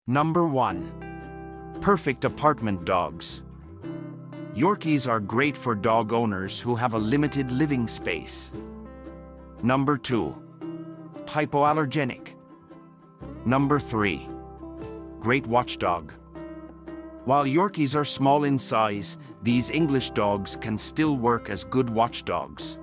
Number 1. Perfect apartment dogs. Yorkies are great for dog owners who have a limited living space. Number 2. Hypoallergenic. Number 3. Great watchdog. While Yorkies are small in size, these English dogs can still work as good watchdogs.